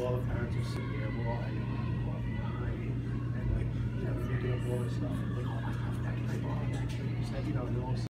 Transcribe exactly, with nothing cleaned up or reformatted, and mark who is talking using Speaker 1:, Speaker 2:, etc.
Speaker 1: all the parents are sitting there, we're all hanging around the coffee behind, and like, you know, thinking of all this stuff, like, oh my God, that, like, oh, that kid, you know, they're all